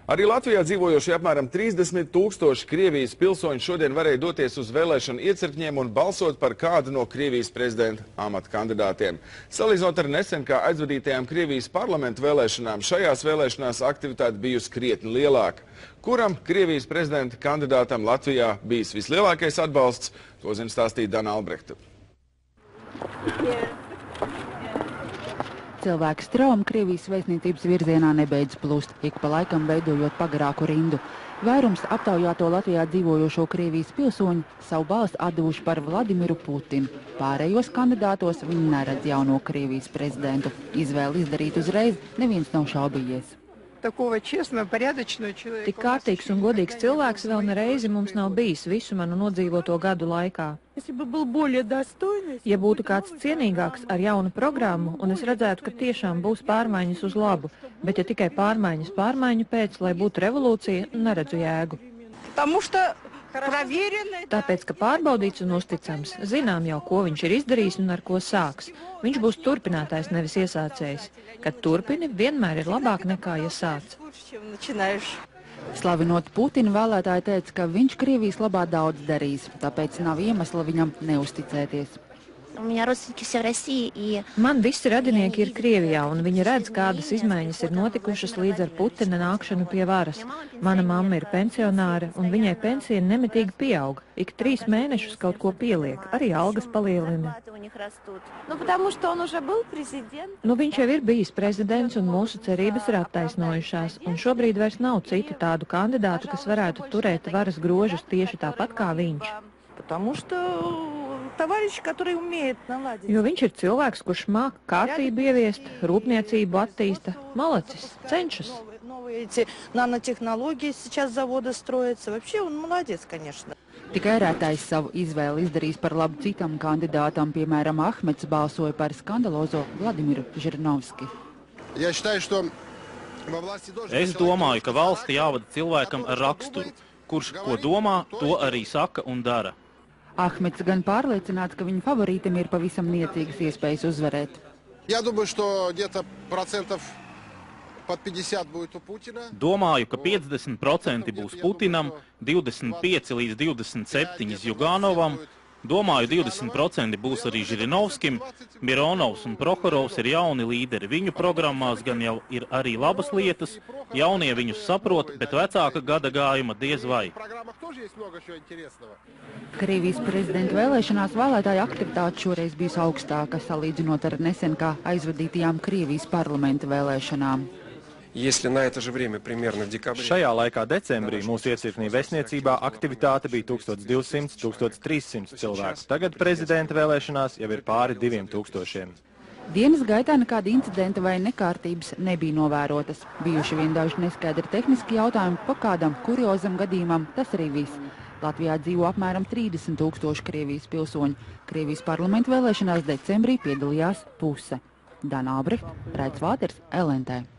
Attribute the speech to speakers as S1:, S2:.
S1: Arī Latvijā dzīvojošie apmēram 30 000 Krievijas pilsoņu šodien varēja doties uz vēlēšanu iecirkņiem un balsot par kādu no Krievijas prezidenta amata kandidātiem. Salīdzinot ar nesen kā aizvadītajām Krievijas parlamentu vēlēšanām, šajās vēlēšanās aktivitāte bijusi krietni lielāka. Kuram Krievijas prezidenta kandidātam Latvijā bijis vislielākais atbalsts, to zina stāstīt Dana Albrehta.
S2: Cilvēku strauma Krievijas vēstniecības virzienā nebeidz plūst, ik pa laikam veidojot pagarāku rindu. Vairums aptaujāto Latvijā dzīvojošo Krievijas pilsoņu savu balstu atdevuši par Vladimiru Putinu. Pārējos kandidātos viņi neredz jauno Krievijas prezidentu. Izvēli izdarīt uzreiz neviens nav šaubījies.
S3: Tik kārtīgs un godīgs cilvēks vēl nereizi mums nav bijis visu manu nodzīvoto gadu laikā. Ja būtu kāds cienīgāks ar jaunu programmu, un es redzētu, ka tiešām būs pārmaiņas uz labu, bet ja tikai pārmaiņas pārmaiņu pēc, lai būtu revolūcija, neredzu jēgu. Tāpēc, ka pārbaudīts un uzticams, zinām jau, ko viņš ir izdarījis un ar ko sāks. Viņš būs turpinātājs, nevis iesācējs. Kad turpini, vienmēr ir labāk nekā, ja sāc.
S2: Slavinot Putinu, vēlētāji teica, ka viņš Krievijas labā daudz darīs, tāpēc nav iemesla viņam neusticēties.
S3: Man visi radinieki ir Krievijā, un viņi redz, kādas izmaiņas ir notikušas līdz ar Putina nākšanu pie varas. Mana mamma ir pensionāre, un viņai pensija nemitīgi pieaug. Ik 3 mēnešus kaut ko pieliek, arī algas palielina. Viņš jau ir bijis prezidents, un mūsu cerības ir attaisnojušās, un šobrīd vairs nav citu tādu kandidātu, kas varētu turēt varas grožus tieši tāpat kā viņš. Jo viņš ir cilvēks, kurš māk kārtību ieviest, rūpniecību attīsta, malacis, cenšas.
S2: Tikai rētais savu izvēli izdarīs par labu citam kandidātam, piemēram, Ahmets balsoja par skandalozo Vladimiru Žirinovski.
S4: Es domāju, ka valsti jāvada cilvēkam ar raksturu, kurš ko domā, to arī saka un dara.
S2: Ahmets gan pārliecināts, ka viņa favorītam ir pavisam niecīgas iespējas uzvarēt.
S4: Domāju, ka 50% būs Putinam, 25 līdz 27 Zjuganovam. Domāju, 20% būs arī Žirinovskim. Mironovs un Prohorovs ir jauni līderi. Viņu programmās gan jau ir arī labas lietas. Jaunie viņus saprot, bet vecāka gada gājuma diez vai.
S2: Krievijas prezidenta vēlēšanās vēlētāju aktivitāte šoreiz bijusi augstāka, salīdzinot ar nesen kā aizvadītajām Krievijas parlamenta vēlēšanām.
S5: Šajā laikā decembrī mūsu iecirkņī vēstniecībā aktivitāte bija 1200–1300 cilvēku. Tagad prezidenta vēlēšanās jau ir pāri 2000.
S2: Dienas gaitā nekāda incidenta vai nekārtības nebija novērotas. Bijuši vien daži neskaidri tehniski jautājumi pa kādam kuriozam gadījumam, tas arī viss. Latvijā dzīvo apmēram 30 000 Krievijas pilsoņu. Krievijas parlamenta vēlēšanās decembrī piedalījās puse. Dana Albrehta, Raits Vāters, LNT.